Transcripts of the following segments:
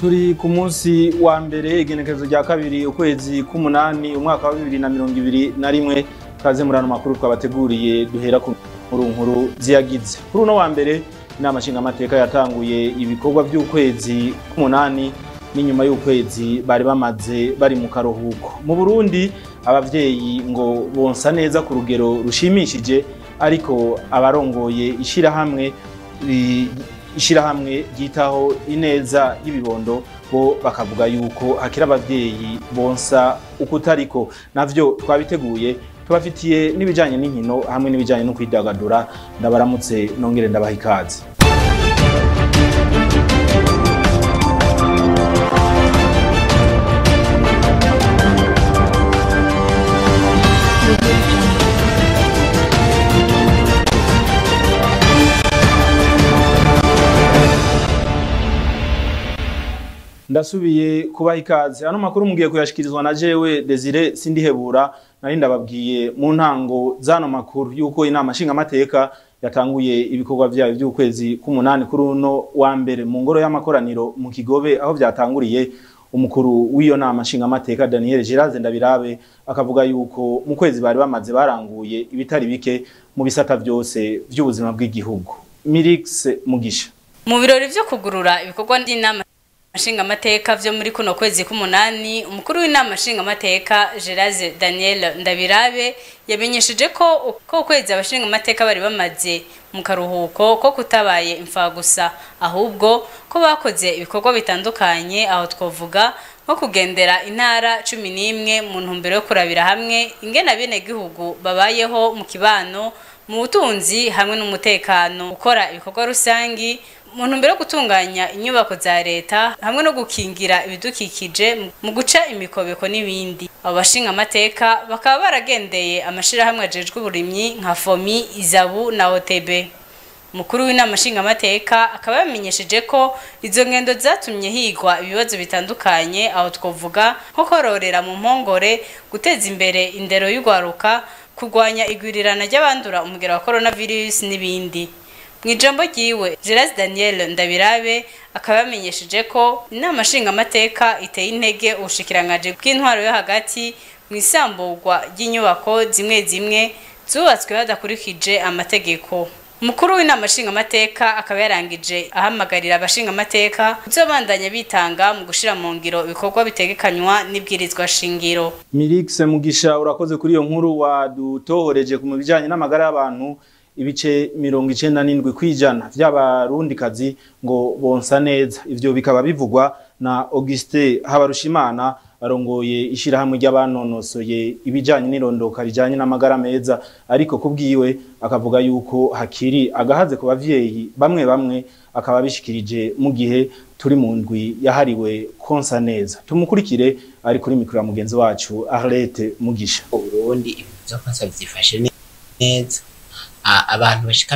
Turi ku munsi wa mbere igenekerezo rya kabiri ukwezi k'umunani umwaka wa 2021 kaze murano makuru twabateguriye duhera ku nkuru ziyagize. Kuri uno wa mbere inama nshingamateka yatanguye ibikorwa by'ukwezi k'umunani n'inyuma y'ukwezi bari bamaze bari mu karuhuko. Mu Burundi abavyeyi ngo bonsa neza ku rugero rushimishije, ariko abarongoye ishirahamwe ryitaho ineza y'ibibondo bo bakavuga yuko hakira abavyeyi bonsa ukutariko. Navyo twabiteguye tubafitiye n'ibijanye n'inkino hamwe n'ibijanye no kwidagadura. Ndabaramutse nongere ndabaha ikaze. Ndasubiye kubaha ikaze. Ano makuru mugiye kuyashikirizwa na jewe Desire Sindihebura. Nari ndababwiye mu ntango zano makuru yuko inama nshingamateka yatanguye ibikorwa vyayo by'ukwezi k'umunani kuri uno wa mbere mu ngoro y'amakoraniro mu Kigobe, aho byatanguriye. Umukuru w'iyo nama nshingamateka Daniel Giraze Ndabirabe akavuga yuko mu kwezi bari bamaze baranguye ibitari bike mu bisata byose by'ubuzima bw'igihugu. Mirix Mugisha. Mu birori vyo kugurura ibikorwa n'inama nshingamateka vyo muri kuno kwezi k'umunani, umukuru w'inama nshingamateka Giraze Daniel Ndabirabe yamenyesheje ko ukwezi abashingamateka bari bamaze mu karuhuko ko kutabaye imfa gusa, ahubwo ko bakoze ibikorwa bitandukanye, aho twovuga nko kugendera intara 11 mu ntumbero yo kurabira hamwe ingene bene gihugu babayeho mu kibano, mu butunzi hamwe n'umutekano, gukora ibikorwa rusangi mu ntumbero yo gutunganya inyubako za leta hamwe no gukingira ibidukikije mu guca imikobeko n'ibindi. Abo bashingamateka bakaba baragendeye amashirahamwe ajejwe uburimyi nka FOMI, Izabu na OTB. Mukuru w'inama nshingamateka akaba yamenyesheje ko izo ngendo zatumye higwa ibibazo bitandukanye, aho twovuga nko kororera mu mpongore, guteza imbere indero y'ugwaruka, kurwanya igwirirana ry'abandura umugera wa coronavirus n'ibindi. Mwijambo ryiwe Giraze Daniel Ndabirabe akaba yamenyesheje ko inama nshingamateka iteye intege ubushikirangaje bw'intwaro yo hagati mu isamburwa ry'inyubako zimwe zubatswe hadakurikije amategeko. Umukuru w'inama nshingamateka akaba yarangije ahamagarira abashingamateka kuzobandanya bitanga mu gushira mu ngiro ibikorwa bitegekanywa n'ibwirizwa shingiro. Mirix Mugisha, urakoze kuri iyo nkuru wadutohoreje ku bijanye n'amagara y'abantu. Ibice 97% vy'abarundikazi ngo bonsa neza. Ivyo bikaba bivugwa na Auguste Habarushimana arongoye ishirahamwe ry'abanonosoye ibijanye n'irondoka rijanye n'amagara meza, ariko kubwiwe akavuga yuko hakiri agahaze ku bavyeyi bamwe akaba bishikirije mu gihe turi mu ndwi yahariwe konsa neza. Tumukurikire ari kuri mikro ya mugenzi wacu Arlette Mugisha. Uburundi ibyo konsa byifashe neza, abantu bashika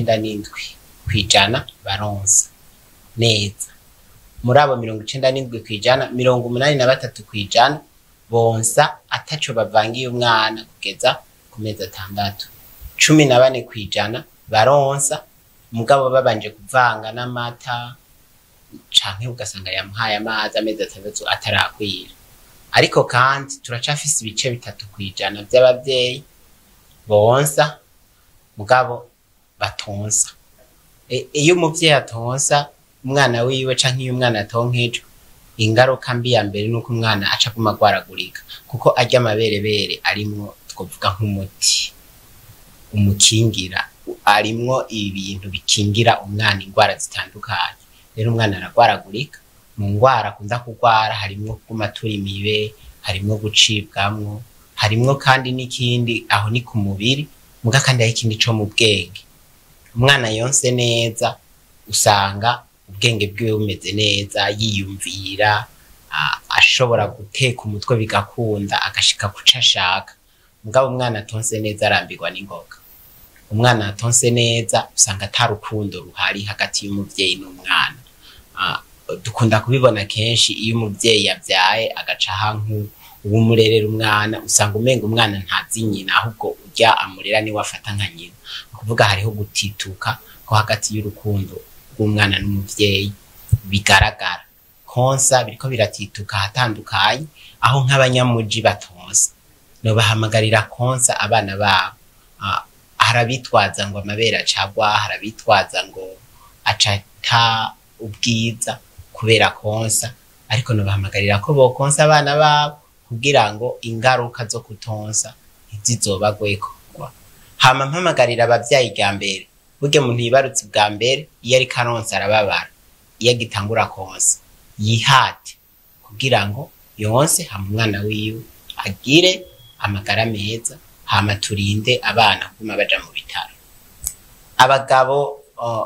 97% baronsa neza. Muri abo 97%, 83% bonsa ataco bavangiye umwana kugeza ku mezi 6. 14% baronsa mugabo babanje kuvanga n'amata canke ugasanga yamuhaye amazi amezi 6 atarakwira. Ariko kandi turacafise ibice 3% by'abavyeyi bonsa mugabo batonsa. Iyo umuvyeyi atonsa umwana wiwe canke iyo umwana atonkeje, ingaruka mbi ya mbere nuko umwana aca kumagwaragurika, kuko arya amaberebere arimwo twovuga nk'umuti umukingira, arimwo ibintu bikingira umwana ingwara zitandukanye. Rero umwana aragwaragurika. Mu ngwara akunda kugwara harimwo kumatura imibe, harimwo gucibwamwo, harimwo kandi n'ikindi aho ni ku mubiri, muga kandi ari ikindi co mu bwenge. Umwana yonse neza usanga ubwenge bwiwe bumeze neza, yiyumvira, ashobora guteka umutwe bigakunda, agashika kuca ashaka. Mugabo umwana atonse neza arambirwa n'ingoga. Umwana atonse neza usanga atarukundo ruhari hagati y'umuvyeyi n'umwana. Dukunda kubibona kenshi iyo umuvyeyi yavyaye agaca hanku uwumurerera umwana, usanga umenga umwana ntazi nyina, ahubwo urya amurera ni wafata nka nyina. Kuvuga hariho gutituka ko hagati y'urukundo rw'umwana n'umuvyeyi bigaragara. konsa biriko biratituka hatandukanye aho nk'abanyamuji batonsa no bahamagarira konsa abana babo. Harabitwaza ngo amabera acagwa, harabitwaza ngo acata ubwiza kubera konsa, ariko no bahamagarira ko bokonsa abana babo kugira ngo ingaruka zo kutonsa ntizizobagweko. Hama mpamagarira abavyayi bwa mbere, burya umuntu yibarutse bwa mbere iyo ari karonsa arababara, iyo agitangura konsa yihate kugira ngo yonse hama umwana wiwe agire amagara meza, hama turinde abana kuma baja mu bitaro. Abagabo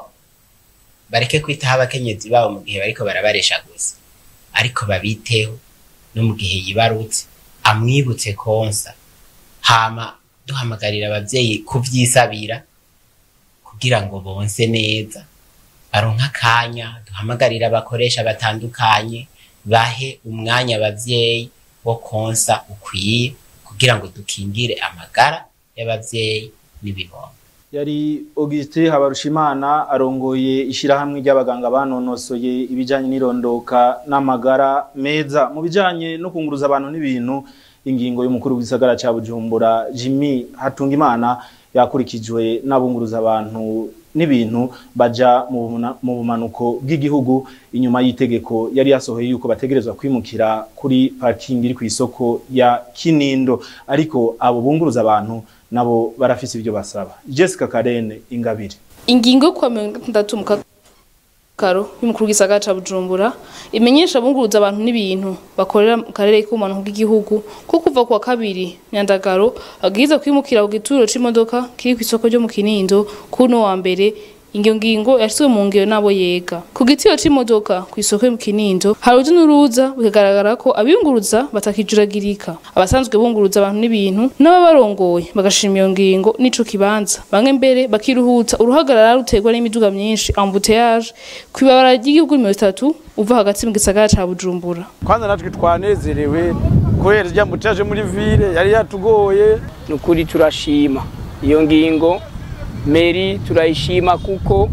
bareke kwitaho abakenyezi babo mu gihe bariko barabaresha gusa, ariko babiteho no mu gihe yibarutse amwibutse konsa. Hama duhamagarira abavyeyi kuvyisabira kugira ngo bonse neza, baronka akanya. Duhamagarira abakoresha batandukanye bahe umwanya abavyeyi wo konsa ukwiye kugira ngo dukingire amagara y'abavyeyi n'ibibondo. Yari Auguste Habarushimana arongoye ishirahamwe ry'abaganga banonosoye ibijanye n'irondoka n'amagara meza. Mu bijanye no kunguruza abantu n'ibintu, ingingo y'umukuru w'isagara ca Bujumbura Jimmy Hatungimana yakurikijwe n'abunguruza abantu n'ibintu baja mu bumanuko bw'igihugu inyuma y'itegeko yari yasohoye yuko bategerezwa kwimukira kuri parking iri ku isoko ya Kinindo, ariko abo bunguruza abantu nabo barafise ibyo basaba. Jessica Karene Ingabire. Ingingo kwa 60 mu karo y'umukuru w'isagara ca Bujumbura imenyesha abunguruza abantu n'ibintu bakorera mu karere k'ubumanuko bw'igihugu ko kuva kwa kabiri Nyandagaro agiza kwimukira ku gituro c'imodoka kiri ku isoko ryo mu Kinindo kuno wa mbere. Ingyo ngingo yashizwe mu ngero nabo yega ku gitiro c'imodoka ku isoko mu Kinindo. Haruje n'uruza bikagaragara ko abiyunguruza batakijuragirika, abasanzwe bunguruza abantu n'ibintu n'ababarongoye bagashima iyo ngingo n'ico kibanza. Bamwe mbere bakiruhutsa uruhagarara rutegwa n'imiduga myinshi embouteillage kwibabara ry'igihugu 3 uva hagati mu gisagara ca Bujumbura. Kwanza natwe twanezerewe kubera rya embouteillage muri ville yari yatugoye. Nukuri turashima iyo ngingo, Meri turayishima kuko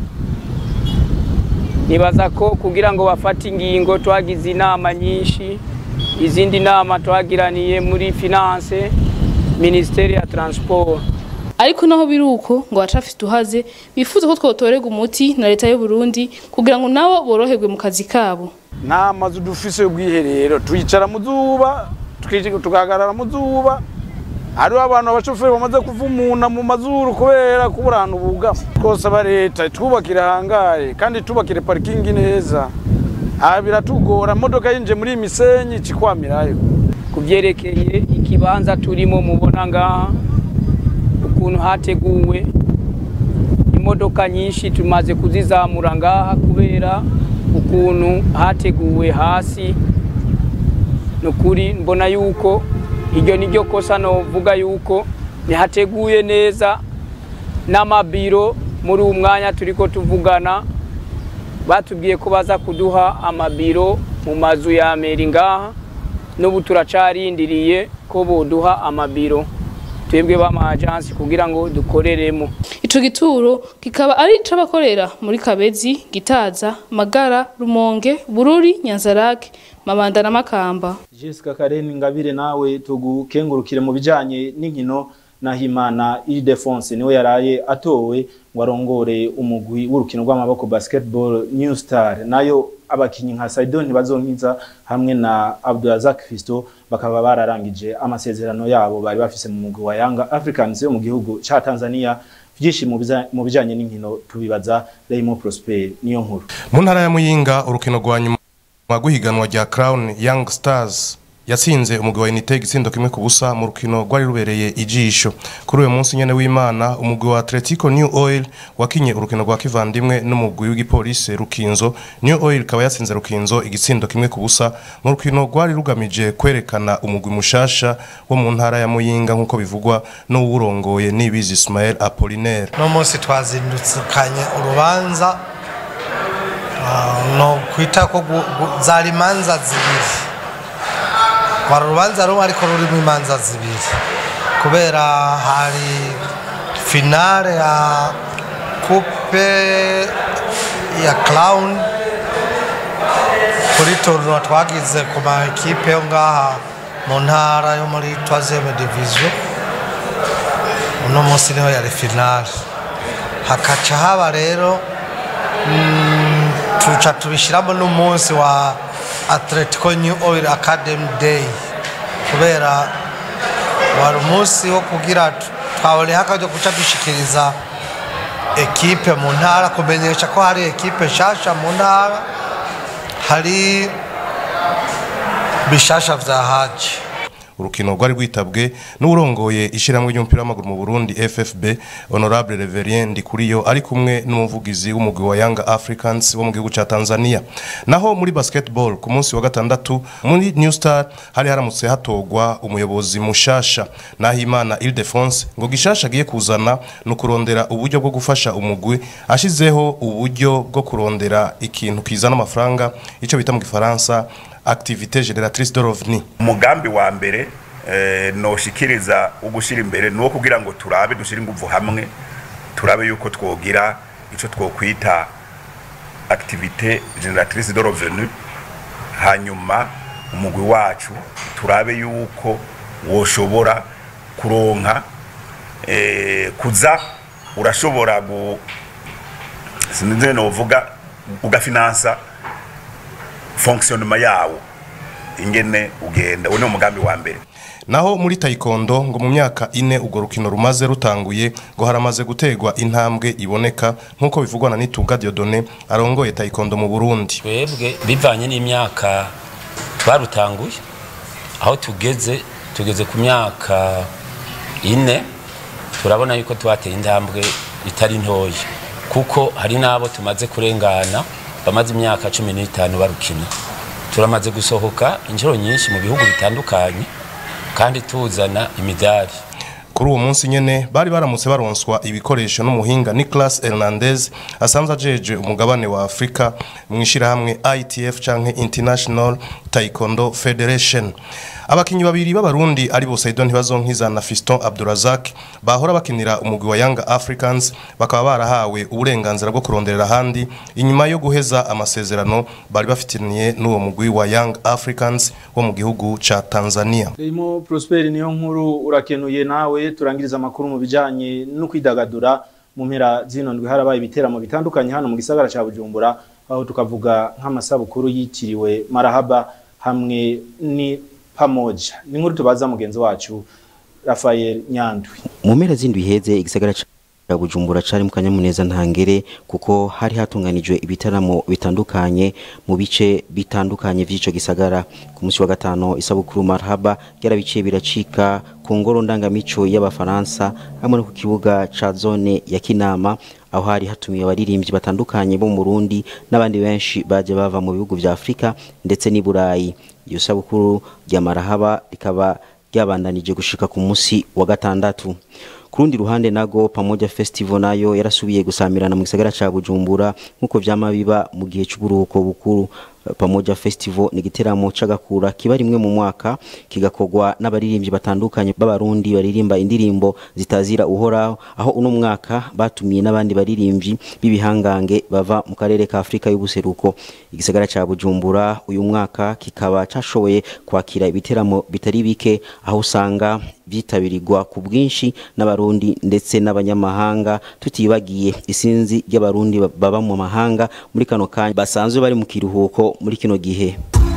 nibaza ko kugira ngo bafate ingingo twagize inama nyinshi, izindi nama twagiraniye muri finance, ministeri ya transport. Ariko naho biruko ngo bacafite uhaze bifuza ko twotorega umuti na leta y'u Burundi kugira ngo nabo boroherwe mu kazi kabo. Nta mazu dufise ubwiherero, tuyicara mu zuba, tukagarara mu zuba. Hari abantu abashoferi bamaze kuvumuna mu mazuru kubera kuburana ubuga. Twose abareta twubakira hangaye kandi tubakire parking neza. Biratugora modoka yinje muri imisenyi cikwamirayo. Kuvyerekeye ikibanza turimo mubona ngaha ukuntu hateguwe, imodoka nyinshi tumaze kuzizamura ngaha kubera ukuntu hateguwe hasi. Nukuri mbona yuko iryo niryo kosa novuga yuko nihateguye neza n'amabiro. Muri umwanya turiko tuvugana batubwiye ko baza kuduha amabiro mu mazu ya meri ngaha, n'ubu turacarindiriye ko boduha amabiro twebwe bama agence kugira ngo dukoreremo. Ico gituro kikaba ari c'abakorera muri Kabezi, Gitaza, Magara, Rumonge, Bururi, Nyanzarake, Mabanda na Makamba. Jessica Karene Ingabire nawe tugukengurukire mu bijanye n'inkino. Nahimana Ildefonse niwe yaraye atowe ngo arongore umugwi w'urukino rw'amaboko basketball New Star, nayo abakinyi nka Saidon ntibazonkiza hamwe na Abdulrazak Fisto bakaba bararangije amasezerano yabo bari bafise mu mugwi wa Young Africans yo mu gihugu ca Tanzania. Vyinshi mu bijanye n'inkino tubibaza Raymond Prosper niyo nkuru. Mu ntara ya Muyinga urukino rwa nyuma guhiganwa rya Crown Young Stars yatsinze umugwi wa Unite igitsindo kimwe ku busa mu rukino rwari rubereye ijisho. Kuri uyu munsi nyene w'Imana umugwi wa Atletico New Oil wakinye urukino rwa kivandimwe n'umugwi w'igipolisi Rukinzo. New Oil kaba yatsinze Rukinzo igitsindo kimwe ku busa mu rukino rwari rugamije kwerekana umugwi mushasha wo mu ntara ya Muyinga nkuko bivugwa no wurongoye Nibizi Ismael Apollinaire. No munsi twazindukanye urubanza no kwita ko zari manza zibiri. Warubanza rumwe ariko rurimo imanza zibiri kubera hari finale ya coupe ya Crown kuri tournoi twagize ku ma equipe yo ngaha mu ntara yo muri 3e division. Uno munsi niho yari finale, hakaca haba rero tuca tubishiramo n'umunsi wa Atletico New Oil Academy Day, kubera wari umunsi wo kugira twabone hakaje guca dushikiriza ekipe mu ntara, kumenyesha ko hari ekipe nshasha mu ntara, hari bishasha vya haji. Urukino rwari rwitabwe n'urongoye ishiramwe ry'umupira w'amaguru mu Burundi FFB Honorable Reverien Ndikuriyo ari kumwe n'umuvugizi w'umugwi wa Young Africans wo mu gihugu ca Tanzania. Naho muri basketball ku munsi wa gatandatu muri New Star hari haramutse hatogwa umuyobozi mushasha, Nahimana Ildefonse ngo gishasha giye kuzana no kurondera uburyo bwo gufasha umugwi, ashizeho uburyo bwo kurondera ikintu kizana amafaranga, ico bita mu Gifaransa activité génératrice de revenu. Umugambi wa mbere noshikiriza ugushira imbere nuwo kugira ngo turabe dushira inguvu hamwe, turabe yuko twogira ico twokwita activité génératrice de revenu, hanyuma umugwi wacu turabe yuko woshobora kuronka kuza urashobora sinzi novuga ugafinansa fonctionnement yawo ingene ugenda. Uno umugambi wa mbere. Naho muri taekwondo ngo mu myaka 4 ugo rukino rumaze rutanguye ngo haramaze gutegwa intambwe iboneka nkuko bivugwa na Nitunga Diodone arongoye taekwondo mu Burundi. Twebwe bivanye n'imyaka twarutanguye aho tugeze ku myaka 4, turabona yuko twateye intambwe itari ntoyi, kuko hari nabo tumaze kurengana bamaze imyaka 15 barukina. Turamaze gusohoka injiro nyinshi mu bihugu bitandukanye kandi tuzana imidari. Kuri uwo munsi nyene bari baramutse baronswa ibikoresho n'umuhinga Nicolas Hernandez asanzwe ajeje umugabane wa Afrika mwishira hamwe ITF canke International Taekwondo Federation. Abakinyi babiri b'abarundi ari bo Saidon Ntibazonkiza na Fiston Abdurazak bahora bakinira umugwi wa Young Africans bakaba barahawe uburenganzira bwo kuronderera handi inyuma yo guheza amasezerano bari bafitiniye n'uwo mugwi wa Young Africans wo mu gihugu ca Tanzania. Imo Prosper niyo nkuru urakenuye nawe turangiriza amakuru mu bijanye no kwidagadura mu mpera zino ndwi harabaye ibiteramo bitandukanye hano mu gisagara ca Bujumbura, aho tukavuga nk'amasabukuru yitiriwe Marahaba hamwe ni pamoja. Ni nkuru tubaza mugenzi wacu Rafael Nyandwi. Mu mpera z'indwi heze igisagara ca Bujumbura cari mu kanyamuneza ntangere kuko hari hatunganijwe ibitaramo bitandukanye mu bice bitandukanye vy'ico gisagara. Ku munsi wa gatano isabukuru Marhaba yarabiciye biracika ku ngoro ndangamico y'Abafaransa hamwe no ku kibuga ca zone ya Kinama, aho hari hatumiye abaririmbyi batandukanye bo mu Burundi n'abandi benshi baje bava mu bihugu vya Afrika ndetse n'i Burayi. Iyo sabukuru rya Marahaba rikaba ryabandanije gushika ku munsi wa gatandatu. Kurundi ruhande nago Pamoja Festival nayo yarasubiye gusamirana mu gisagara ca Bujumbura nkuko vyama biba mu gihe cy'uburuhuko bukuru. Pamoja Festival ni giteramo cagakura kiba rimwe mu mwaka kigakogwa n'abaririmbyi batandukanye b'abarundi baririmba indirimbo zitazira uhoraho, aho uno mwaka batumiye n'abandi baririmbyi bibihangange bava mu karere ka Afrika y'ubuseruko. Igisagara ca Bujumbura uyu mwaka kikaba cashoboye kwakira ibiteramo bitari bike, aho usanga byitabirigwa ku bwinshi n'abarundi ndetse n'abanyamahanga, tutibagiye isinzi ry'abarundi baba mu mahanga muri kano kanya basanzwe bari mu kiruhuko muri kino gihe.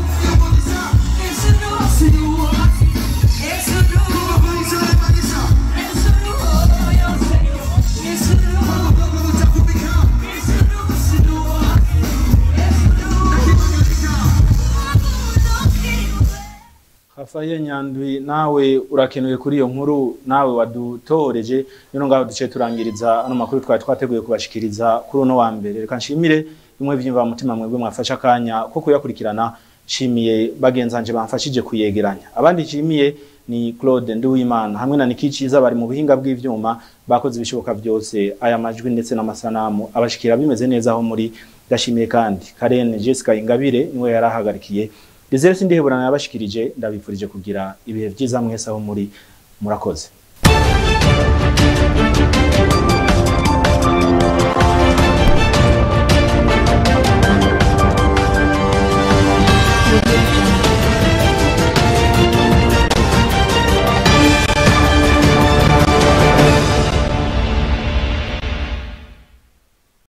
Rafael Nyandwi nawe urakenuye kuri iyo nkuru nawe wadutoreje. Nino ngaho duce turangiriza ano makuru twari twateguye kubashikiriza kuri uno wa mbere. Reka nshimire bimwe byimva mutima mwebwe mwafasha kanya ko kuyakurikirana. Nshimiye bagenzanje bamfashije kuyegeranya. Abandi nshimiye ni Claude Nduwimana hamwe na Nikiciza bari mu buhinga bw'ivyuma bakoze ibishoboka byose aya majwi ndetse n'amasanamu abashikira bimeze neza aho muri. Ndashimiye kandi Karen Jessica Ingabire niwe yarahagarikiye. Desire sindiheburana yabashikirije, ndabifurije kugira ibihe byiza mwese aho muri. Murakoze.